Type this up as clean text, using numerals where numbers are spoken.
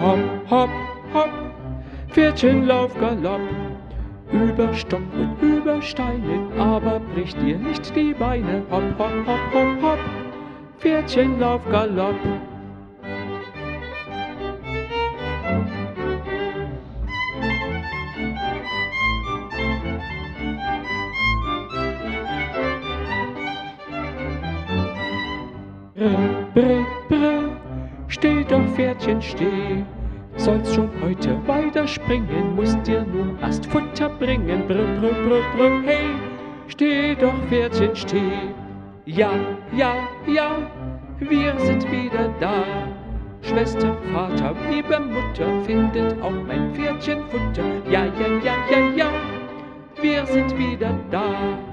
Hopp, hopp, hopp, Pferdchen, lauf Galopp, über Stock und über Steine, aber brich dir nicht die Beine. Hopp, hopp, hopp, hopp, hopp, Pferdchen, lauf Galopp. Brr, brr, steh doch, Pferdchen, steh. Sollst schon heute weiter springen, musst dir nun erst Futter bringen. Brr, brr, brr, brr, hey, steh doch, Pferdchen, steh. Ja, ja, ja, wir sind wieder da. Schwester, Vater, liebe Mutter, findet auch mein Pferdchen Futter. Ja, ja, ja, ja, ja, wir sind wieder da.